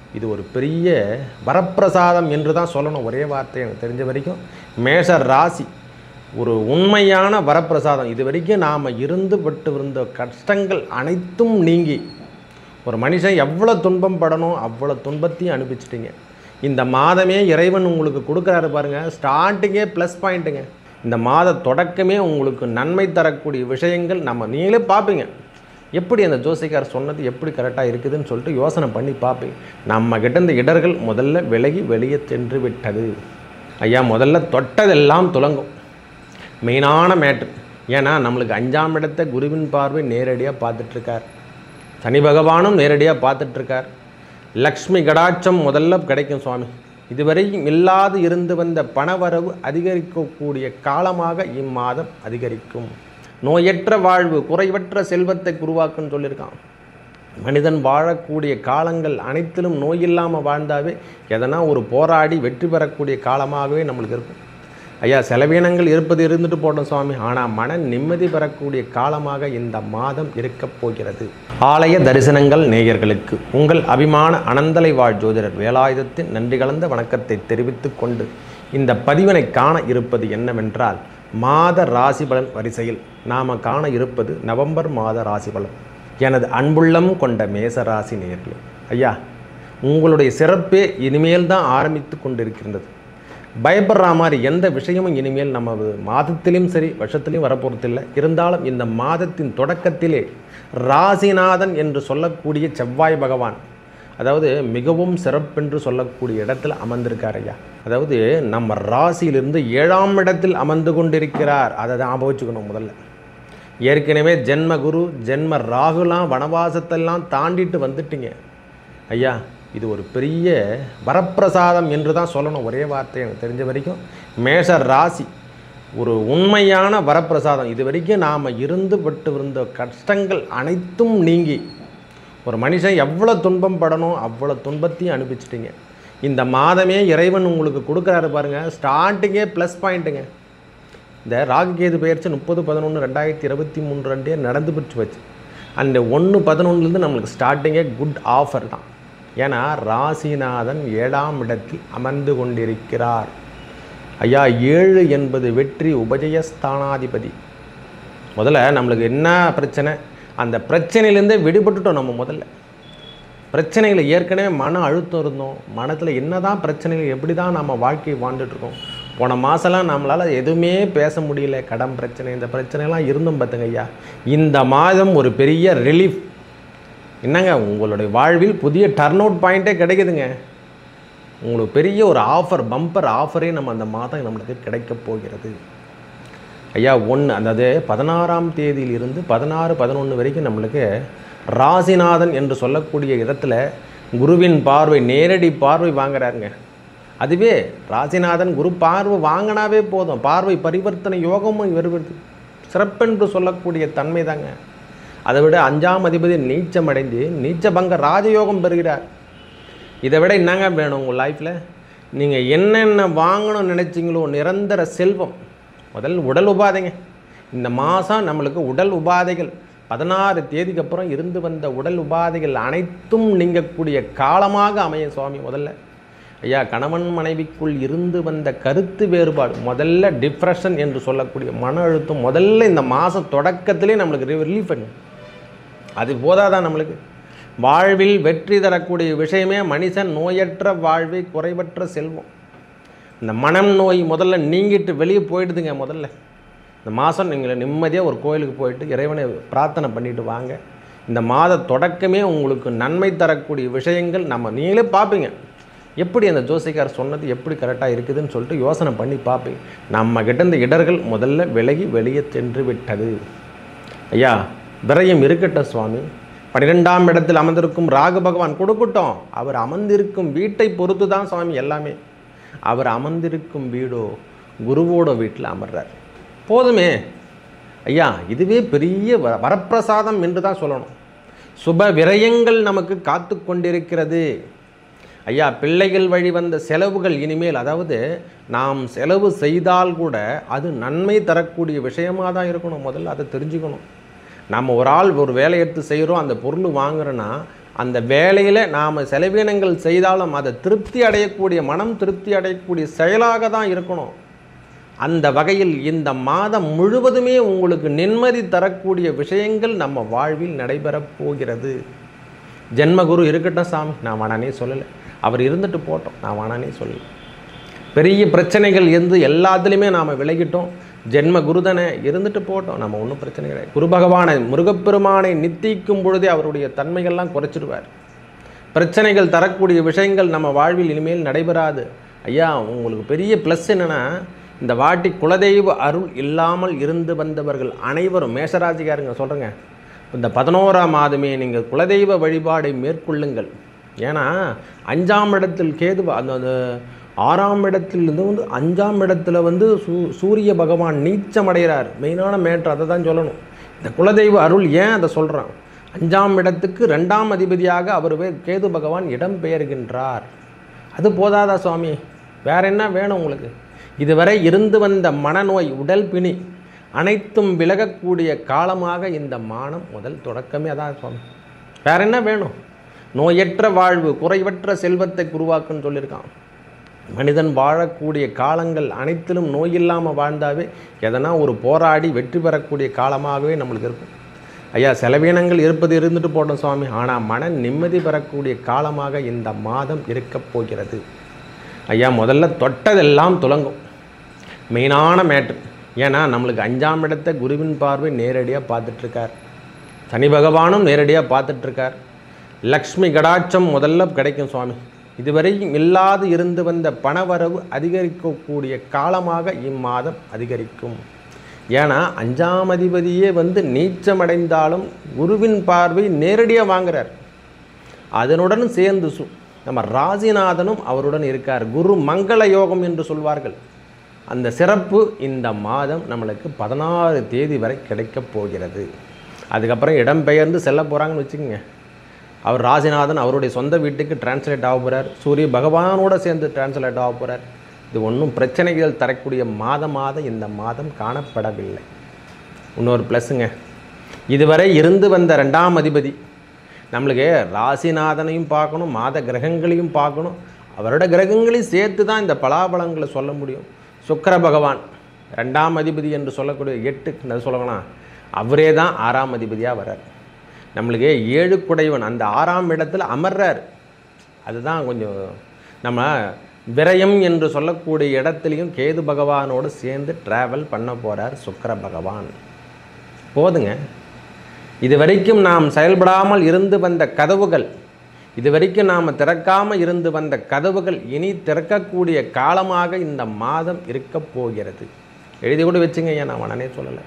இது ஒரு பெரிய வரப்பிரசாதம் என்று தான் சொல்லணும். ஒரே வார்த்தை எனக்கு தெரிஞ்ச வரைக்கும் மேஷ ராசி ஒரு உண்மையான வரப்பிரசாதம். இது வரைக்கும் நாம் இருந்து பட்டு இருந்த கஷ்டங்கள் அனைத்தும் நீங்கி ஒரு மனுஷன் எவ்வளோ துன்பம் படணும் அவ்வளோ துன்பத்தையும் அனுப்பிச்சிட்டிங்க. இந்த மாதமே இறைவன் உங்களுக்கு கொடுக்குறாரு பாருங்கள். ஸ்டார்டிங்கே ப்ளஸ் பாயிண்ட்டுங்க. இந்த மாத தொடக்கமே உங்களுக்கு நன்மை தரக்கூடிய விஷயங்கள் நீங்களே பார்ப்பீங்க. எப்படி அந்த ஜோசிக்கார் சொன்னது எப்படி கரெக்டாக இருக்குதுன்னு சொல்லிட்டு யோசனை பண்ணி பார்ப்பீங்க. நம்மக்கிட்ட இந்த இடர்கள் முதல்ல விலகி வெளியே சென்று விட்டது. ஐயா முதல்ல தொட்டதெல்லாம் துலங்கும். மெயினான மேட்ரு. ஏன்னா நம்மளுக்கு 5ஆம் இடத்தை குருவின் பார்வை நேரடியாக பார்த்துட்ருக்கார். சனி பகவானும் நேரடியாக பார்த்துட்ருக்கார். லக்ஷ்மி கடாட்சம் முதல்ல கிடைக்கும் சுவாமி. இதுவரையும் இல்லாது இருந்து வந்த பணவரவு அதிகரிக்கக்கூடிய காலமாக இம்மாதம் அதிகரிக்கும். நோயற்ற வாழ்வு குறைவற்ற செல்வத்தை உருவாக்குன்னு சொல்லியிருக்கான். மனிதன் வாழக்கூடிய காலங்கள் அனைத்திலும் நோய் இல்லாமல் வாழ்ந்தாவே எதனா ஒரு போராடி வெற்றி பெறக்கூடிய காலமாகவே நம்மளுக்கு இருக்கும். ஐயா செலவீனங்கள் இருந்துட்டு போட்டோம் சுவாமி. ஆனால் மன நிம்மதி பெறக்கூடிய காலமாக இந்த மாதம் இருக்கப் போகிறது. ஆலய தரிசனங்கள் நேயர்களுக்கு உங்கள் அபிமான அனந்தலை வாழ் ஜோதிடர் வேலாயுதத்தின் நன்றி கலந்த வணக்கத்தை தெரிவித்து கொண்டு இந்த பதிவினை காண இருப்பது என்னவென்றால், மாத ராசி பலன் வரிசையில் நாம் காண இருப்பது நவம்பர் மாத ராசி பலன். எனது அன்புள்ளம் கொண்ட மேசராசி நேயர்களே, ஐயா உங்களுடைய சிறப்பே இனிமேல் தான் ஆரம்பித்து கொண்டிருக்கின்றது. பயப்படுற மாதிரி எந்த விஷயமும் இனிமேல் நம்ம மாதத்திலையும் சரி வருஷத்துலையும் வரப்போகிறதில்லை. இருந்தாலும் இந்த மாதத்தின் தொடக்கத்திலே ராசிநாதன் என்று சொல்லக்கூடிய செவ்வாய் பகவான், அதாவது மிகவும் சிறப்பென்று சொல்லக்கூடிய இடத்துல அமர்ந்திருக்கார் ஐயா. அதாவது நம்ம ராசியிலிருந்து 7ஆம் இடத்தில் அமர்ந்து கொண்டிருக்கிறார். அதை ஞாபகம் வச்சுக்கணும். முதல்ல ஏற்கனவே ஜென்ம குரு ஜென்ம ராகுலாம் வனவாசத்தெல்லாம் தாண்டிட்டு வந்துட்டீங்க ஐயா. இது ஒரு பெரிய வரப்பிரசாதம் என்று தான் சொல்லணும். ஒரே வார்த்தை எனக்கு தெரிஞ்ச வரைக்கும் மேஷ ராசி ஒரு உண்மையான வரப்பிரசாதம். இது வரைக்கும் நாம் இருந்து பட்டு இருந்த கஷ்டங்கள் அனைத்தும் நீங்கி ஒரு மனுஷன் எவ்வளோ துன்பம் படணும் அவ்வளோ துன்பத்தையும் அனுப்பிச்சிட்டிங்க. இந்த மாதமே இறைவன் உங்களுக்கு கொடுக்குறாரு பாருங்கள். ஸ்டார்டிங்கே ப்ளஸ் பாயிண்ட்டுங்க. இந்த ராகுகேது பெயர்ச்சி 30/11/2023 அன்றே நடந்து போச்சு வச்சு. அந்த 1/11 நம்மளுக்கு ஸ்டார்டிங்கே குட் ஆஃபர் தான். ஏன்னா ராசிநாதன் 7ஆம் இடத்தில் அமர்ந்து கொண்டிருக்கிறார் ஐயா. 7 என்பது வெற்றி உபஜயஸ்தானாதிபதி. முதல்ல நம்மளுக்கு என்ன பிரச்சனை, அந்த பிரச்சனையிலேருந்தே விடுபட்டுட்டோம். நம்ம முதல்ல பிரச்சனைகளை ஏற்கனவே மன அழுத்தம் இருந்தோம். மனத்தில் என்ன தான் பிரச்சனைகள், எப்படி தான் நம்ம வாழ்க்கையை வாழ்ந்துட்டுருக்கோம். போன மாதம்லாம் நம்மளால் எதுவுமே பேச முடியல. கடன் பிரச்சனை இந்த பிரச்சனைலாம் இருந்தோம் பார்த்துங்க ஐயா. இந்த மாதம் ஒரு பெரிய ரிலீஃப். என்னங்க உங்களுடைய வாழ்வில் புதிய டர்ன் அவுட் பாயிண்ட்டே கிடைக்குதுங்க. உங்களுக்கு பெரிய ஒரு ஆஃபர், பம்பர் ஆஃபரே அந்த மாதம் நம்மளுக்கு கிடைக்கப் போகிறது ஐயா. அதாவது 16ஆம் தேதியிலிருந்து 16/11 வரைக்கும் நம்மளுக்கு ராசிநாதன் என்று சொல்லக்கூடிய இடத்துல குருவின் பார்வை நேரடி பார்வை வாங்குறாருங்க. அதுவே ராசிநாதன் குரு பார்வை வாங்கினாவே போதும். பார்வை பரிவர்த்தனை யோகமும் வருவது சிறப்பென்று சொல்லக்கூடிய தன்மை தாங்க. அதை விட 5ஆம் அதிபதி நீச்சமடைந்து நீச்சபங்க ராஜயோகம் பெறுகிறார். இதை விட என்னங்க வேணும் உங்கள் லைஃப்பில்? நீங்கள் என்னென்ன வாங்கணும்னு நினச்சிங்களோ நிரந்தர செல்வம். முதல் உடல் உபாதைங்க. இந்த மாதம் நம்மளுக்கு உடல் உபாதைகள் 16 தேதிக்கு அப்புறம் இருந்து வந்த உடல் உபாதைகள் அனைத்தும் நீங்கக்கூடிய காலமாக அமையும் சுவாமி. முதல்ல ஐயா கணவன் மனைவிக்குள் இருந்து வந்த கருத்து வேறுபாடு, முதல்ல டிப்ரெஷன் என்று சொல்லக்கூடிய மன அழுத்தம் முதல்ல இந்த மாதம் தொடக்கத்திலே நம்மளுக்கு ரிலீஃப் பண்ணும். அது போதாதான் நம்மளுக்கு வாழ்வில் வெற்றி தரக்கூடிய விஷயமே மனுஷன் நோயற்ற வாழ்வை குறைவற்ற செல்வம். இந்த மனம் நோய் முதல்ல நீங்கிட்டு வெளியே போயிடுதுங்க. முதல்ல இந்த மாதம் நீங்கள் நிம்மதியாக ஒரு கோயிலுக்கு போயிட்டு இறைவனை பிரார்த்தனை பண்ணிட்டு வாங்க. இந்த மாத தொடக்கமே உங்களுக்கு நன்மை தரக்கூடிய விஷயங்கள் நீங்களே பார்ப்பீங்க. எப்படி அந்த ஜோசிக்கார் சொன்னது எப்படி கரெக்டாக இருக்குதுன்னு சொல்லிட்டு யோசனை பண்ணி பார்ப்பீங்க. நம்மக்கிட்ட இந்த இடர்கள் முதல்ல விலகி வெளியே சென்று விட்டது ஐயா. விரயம் இருக்கட்டும் சுவாமி. 12ஆம் இடத்தில் அமர்ந்திருக்கும் ராகு பகவான் கொடுக்கட்டும். அவர் அமர்ந்திருக்கும் வீட்டை பொறுத்து தான் சுவாமி எல்லாமே. அவர் அமர்ந்திருக்கும் வீடோ குருவோட வீட்டில் அமர்றார். போதுமே ஐயா. இதுவே பெரிய வரப்பிரசாதம் என்று தான் சொல்லணும். சுப விரயங்கள் நமக்கு காத்து கொண்டிருக்கிறது ஐயா. பிள்ளைகள் வழி வந்த செலவுகள் இனிமேல், அதாவது நாம் செலவு செய்தால் கூட அது நன்மை தரக்கூடிய விஷயமாக தான் இருக்கணும். முதல்ல அதை தெரிஞ்சுக்கணும். நம்ம ஒரு ஆள் ஒரு வேலை எடுத்து செய்கிறோம், அந்த பொருள் வாங்குறோன்னா அந்த வேலையில் நாம் செலவினங்கள் செய்தாலும் அதை திருப்தி அடையக்கூடிய, மனம் திருப்தி அடையக்கூடிய செயலாக தான் இருக்கணும். அந்த வகையில் இந்த மாதம் முழுவதுமே உங்களுக்கு நிம்மதி தரக்கூடிய விஷயங்கள் நம்ம வாழ்வில் நடைபெறப் போகிறது. ஜென்மகுரு இருக்கட்டும் சாமி, நான் வேணானே சொல்லலை. அவர் இருந்துட்டு போட்டோம், நான் வேணானே சொல்லலை. பெரிய பிரச்சனைகள் இருந்து எல்லாத்துலேயுமே நாம் விலகிட்டோம். ஜென்ம குருதனை இருந்துட்டு போட்டோம், நம்ம ஒன்றும் பிரச்சனை கிடையாது. குரு பகவானை, முருகப்பெருமானை நித்திக்கும் பொழுதே அவருடைய தன்மைகள்லாம் குறைச்சிடுவார். பிரச்சனைகள் தரக்கூடிய விஷயங்கள் நம்ம வாழ்வில் இனிமேல் நடைபெறாது. ஐயா, உங்களுக்கு பெரிய ப்ளஸ் என்னென்னா, இந்த வாட்டி குலதெய்வ அருள் இல்லாமல் இருந்து வந்தவர்கள் அனைவரும், மேஷராசிக்காரங்க சொல்கிறேங்க, இந்த 11ஆம் மாதமே நீங்கள் குலதெய்வ வழிபாடை மேற்கொள்ளுங்கள். ஏன்னா 5ஆம் இடத்தில் கேது, அந்த 6ஆம் இடத்திலிருந்து 5ஆம் இடத்துல சூரிய பகவான் நீச்சமடைகிறார். மெயினான மேட்ரு அதை தான் சொல்லணும். இந்த குலதெய்வ அருள் ஏன் அதை சொல்கிறான், 5ஆம் இடத்துக்கு 2ஆம் அதிபதியாக அவர் கேது பகவான் இடம் பெயர்கின்றார். அது போதாதா சுவாமி, வேற என்ன வேணும் உங்களுக்கு? இதுவரை இருந்து வந்த மனநோய், உடல் பிணி அனைத்தும் விலகக்கூடிய காலமாக இந்த மாதம் முதல் தொடக்கமே அதான் சுவாமி. வேற என்ன வேணும்? நோயற்ற வாழ்வு, குறைவற்ற செல்வத்தை உருவாக்குன்னு சொல்லியிருக்கான். மனிதன் வாழக்கூடிய காலங்கள் அனைத்திலும் நோய் இல்லாமல் வாழ்ந்தாவே எதனா ஒரு போராடி வெற்றி பெறக்கூடிய காலமாகவே நம்மளுக்கு இருக்கும். ஐயா, செலவினங்கள் இருந்துட்டு போட்டோம் சுவாமி, ஆனால் மன நிம்மதி பெறக்கூடிய காலமாக இந்த மாதம் இருக்கப் போகிறது. ஐயா, முதல்ல தொட்டதெல்லாம் துலங்கும். மெயினான மேட்ரு. ஏன்னா நம்மளுக்கு 5ஆம் இடத்தை குருவின் பார்வை நேரடியாக பார்த்துட்ருக்கார். சனி பகவானும் நேரடியாக பார்த்துட்ருக்கார். லக்ஷ்மி கடாட்சம் முதல்ல கிடைக்கும் சுவாமி. இதுவரையும் இல்லாது இருந்து வந்த பணவரவு அதிகரிக்கக்கூடிய காலமாக இம்மாதம் அதிகரிக்கும். ஏன்னா 5ஆம் அதிபதியே நீச்சமடைந்தாலும் குருவின் பார்வை நேரடியாக வாங்குறார். அதனுடன் சேர்ந்து நம்ம ராசிநாதனும் அவருடன் இருக்கார். குரு மங்கள யோகம் என்று சொல்வார்கள். அந்த சிறப்பு இந்த மாதம் நம்மளுக்கு 16 தேதி வரை கிடைக்கப் போகிறது. அதுக்கப்புறம் இடம்பெயர்ந்து செல்ல போகிறாங்கன்னு வச்சுக்கோங்க. அவர் ராசிநாதன் அவருடைய சொந்த வீட்டுக்கு டிரான்ஸ்லேட் ஆக போகிறார். சூரிய பகவானோடு சேர்ந்து டிரான்ஸ்லேட் ஆக போகிறார். இது ஒன்றும் பிரச்சனைகள் தரக்கூடிய மாதமாக இந்த மாதம் காணப்படவில்லை. இன்னொரு ப்ளஸ்ஸுங்க, இதுவரை இருந்து வந்த 2ஆம் அதிபதி நம்மளுக்கு ராசிநாதனையும் பார்க்கணும், மாத கிரகங்களையும் பார்க்கணும். அவரோட கிரகங்களையும் சேர்த்து தான் இந்த பலாபலங்களை சொல்ல முடியும். சுக்கிர பகவான் 2ஆம் அதிபதி என்று சொல்லக்கூடிய 8 சொல்லணும்னா அவரே தான் 6ஆம் அதிபதியாக வர்றார். நம்மளுக்கு 7 குடைவன் அந்த 6ஆம் இடத்துல அமர்றார். அதுதான் கொஞ்சம் நம்ம விரயம் என்று சொல்லக்கூடிய இடத்துலையும் கேது பகவானோடு சேர்ந்து ட்ராவல் பண்ண போகிறார் சுக்கிர பகவான். போதுங்க. இது வரைக்கும் நாம் செயல்படாமல் இருந்து வந்த கதவுகள், இது வரைக்கும் நாம் திறக்காமல் இருந்து வந்த கதவுகள் இனி திறக்கக்கூடிய காலமாக இந்த மாதம் இருக்கப் போகிறது. எழுதி கூட வச்சுங்க. ஏன் நான் உடனே சொல்லலை.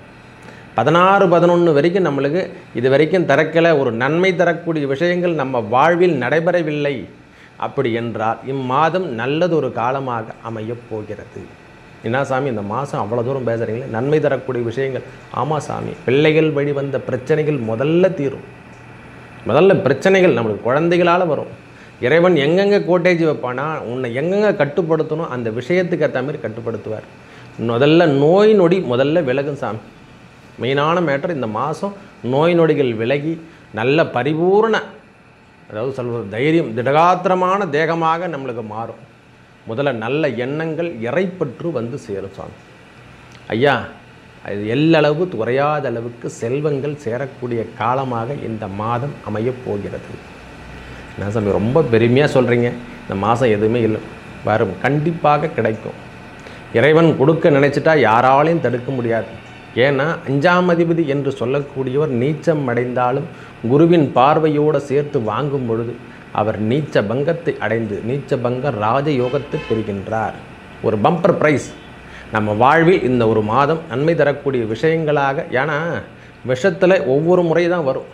16, 11 வரைக்கும் நம்மளுக்கு இது வரைக்கும் திறக்கலை. ஒரு நன்மை தரக்கூடிய விஷயங்கள் நம்ம வாழ்வில் நடைபெறவில்லை. அப்படி என்றால் இம்மாதம் நல்லதொரு காலமாக அமையப் போகிறது. என்ன சாமி இந்த மாதம் அவ்வளோ தூரம் பேசுகிறீங்களே, நன்மை தரக்கூடிய விஷயங்கள்? ஆமாம் சாமி, பிள்ளைகள் வழி வந்த பிரச்சனைகள் முதல்ல தீரும். முதல்ல பிரச்சனைகள் நம்மளுக்கு குழந்தைகளால் வரும். இறைவன் எங்கெங்கே கோட்டேஜ் வைப்பானா, உன்னை எங்கெங்கே கட்டுப்படுத்தணும் அந்த விஷயத்துக்கு ஏற்ற மாதிரி கட்டுப்படுத்துவார். முதல்ல நோய் நொடி முதல்ல விலகும் சாமி. மெயினான மேட்டர் இந்த மாதம் நோய் நொடிகள் விலகி நல்ல பரிபூர்ண, அதாவது சொல்வது தைரியம், திடகாத்திரமான தேகமாக நம்மளுக்கு மாறும். முதல்ல நல்ல எண்ணங்கள் இறைப்பற்று சேரும் சாமி. ஐயா, அது எல்லளவு குறையாத அளவுக்கு செல்வங்கள் சேரக்கூடிய காலமாக இந்த மாதம் அமையப் போகிறது. என்ன சாமி ரொம்ப பெருமையாக சொல்கிறீங்க? இந்த மாதம் எதுவுமே இல்லை, வரும், கண்டிப்பாக கிடைக்கும். இறைவன் கொடுக்க நினச்சிட்டா யாராலையும் தடுக்க முடியாது. ஏன்னா 5ஆம் அதிபதி என்று சொல்லக்கூடியவர் நீச்சம் அடைந்தாலும் குருவின் பார்வையோடு சேர்த்து வாங்கும் பொழுது அவர் நீச்ச பங்கத்தை அடைந்து நீச்ச பங்க ராஜயோகத்தை பெறுகின்றார். ஒரு பம்பர் ப்ரைஸ் நம்ம வாழ்வில் இந்த ஒரு மாதம் நன்மை தரக்கூடிய விஷயங்களாக. ஏன்னா விஷத்தில் ஒவ்வொரு முறை தான் வரும்.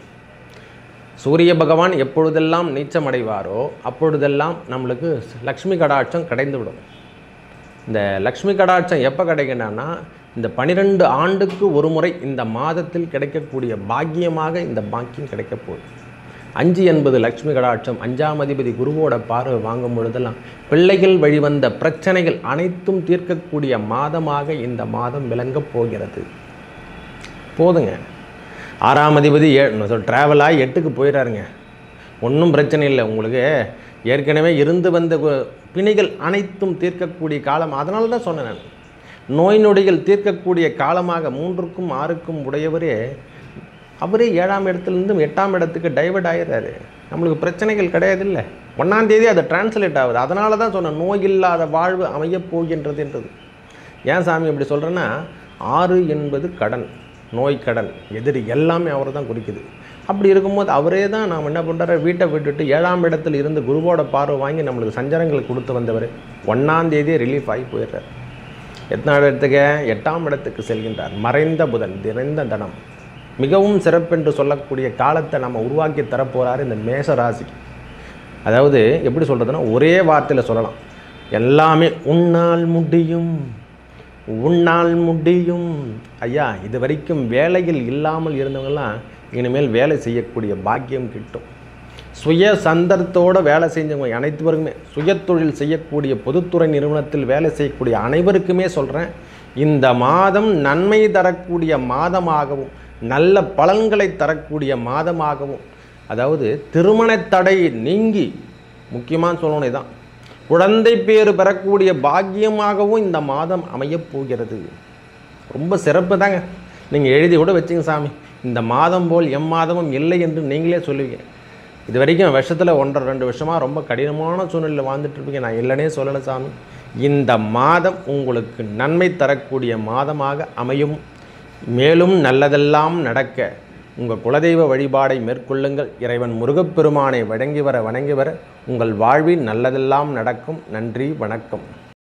சூரிய பகவான் எப்பொழுதெல்லாம் நீச்சம் அடைவாரோ அப்பொழுதெல்லாம் நம்மளுக்கு லக்ஷ்மி கடாட்சம் கிடைந்துவிடும். இந்த லக்ஷ்மி கடாட்சம் எப்போ கிடைக்கணும்னா இந்த 12 ஆண்டுக்கு ஒரு முறை இந்த மாதத்தில் கிடைக்கக்கூடிய பாக்கியமாக இந்த பாக்கியம் கிடைக்க போகுது. 5 என்பது லக்ஷ்மி கடாட்சம். 5ஆம் அதிபதி குருவோட பார்வை வாங்கும் பொழுதெல்லாம் பிள்ளைகள் வழிவந்த பிரச்சனைகள் அனைத்தும் தீர்க்கக்கூடிய மாதமாக இந்த மாதம் விளங்கப் போகிறது. போதுங்க. 6ஆம் அதிபதி ட்ராவலாகி 8க்கு போயிடாருங்க. ஒன்றும் பிரச்சனை இல்லை. உங்களுக்கு ஏற்கனவே இருந்து வந்த பிணிகள் அனைத்தும் தீர்க்கக்கூடிய காலம். அதனால தான் சொன்னேன் நான், நோய் நொடிகள் தீர்க்கக்கூடிய காலமாக 3க்கும் 6க்கும் உடையவரே அவரே 7ஆம் இடத்துலேருந்து 8ஆம் இடத்துக்கு டைவர்ட் ஆகிடுறாரு. நம்மளுக்கு பிரச்சனைகள் கிடையாது. இல்லை, 1ஆம் தேதி அதை டிரான்ஸ்லேட் ஆகுது. அதனால தான் சொன்னேன், நோய் இல்லாத வாழ்வு அமையப் போகின்றது என்றது. ஏன் சாமி அப்படி சொல்கிறேன்னா, 6 என்பது கடன், நோய் கடன், எதிரி எல்லாமே அவரை தான் குறிக்குது. அப்படி இருக்கும்போது அவரே தான் நாம் என்ன பண்ணுறாரு, வீட்டை விட்டுட்டு 7ஆம் இடத்துல இருந்து குருவோட பார்வை வாங்கி நம்மளுக்கு சஞ்சாரங்கள் கொடுத்து வந்தவர் 1ஆம் தேதியே ரிலீஃப் ஆகி போயிடுறார். எத்தனாவது இடத்துக்கு? 8ஆம் இடத்துக்கு செல்கின்றார். மறைந்த புதன், நிறைந்த தனம், மிகவும் சிறப்பென்று சொல்லக்கூடிய காலத்தை நம்ம உருவாக்கி தரப்போகிறார் இந்த மேஷ ராசிக்கு. அதாவது எப்படி சொல்கிறதுனா, ஒரே வார்த்தையில் சொல்லலாம், எல்லாமே உன்னால் முடியும், உன்னால் முடியும். ஐயா, இது வரைக்கும் வேலையில் இல்லாமல் இருந்தவங்கெல்லாம் இனிமேல் வேலை செய்யக்கூடிய பாக்கியம் கிட்டும். சுய சந்தர்த்தோடு வேலை செஞ்சவங்க அனைத்துவருக்குமே, சுயத்தொழில் செய்யக்கூடிய பொதுத்துறை நிறுவனத்தில் வேலை செய்யக்கூடிய அனைவருக்குமே சொல்கிறேன், இந்த மாதம் நன்மை தரக்கூடிய மாதமாகவும் நல்ல பலன்களை தரக்கூடிய மாதமாகவும், அதாவது திருமண தடை நீங்கி, முக்கியமாக சொல்லணும் இதான், குழந்தை பேறு பெறக்கூடிய பாக்கியமாகவும் இந்த மாதம் அமையப் போகிறது. ரொம்ப சிறப்பு தாங்க. நீங்கள் எழுதி கூட வச்சுங்க சாமி, இந்த மாதம் போல் எம்மாதமும் இல்லை என்று நீங்களே சொல்லுவீங்க. இது வரைக்கும் வருஷத்தில் 1.5-2 வருஷமாக ரொம்ப கடினமான சூழ்நிலையில் வாழ்ந்துட்டுருப்பீங்க. நான் இல்லைனே சொல்லலை சாமி. இந்த மாதம் உங்களுக்கு நன்மை தரக்கூடிய மாதமாக அமையும். மேலும் நல்லதெல்லாம் நடக்க உங்கள் குலதெய்வ வழிபாடை மேற்கொள்ளுங்கள். இறைவன் முருகப்பெருமானை வணங்கி வர உங்கள் வாழ்வில் நல்லதெல்லாம் நடக்கும். நன்றி, வணக்கம்.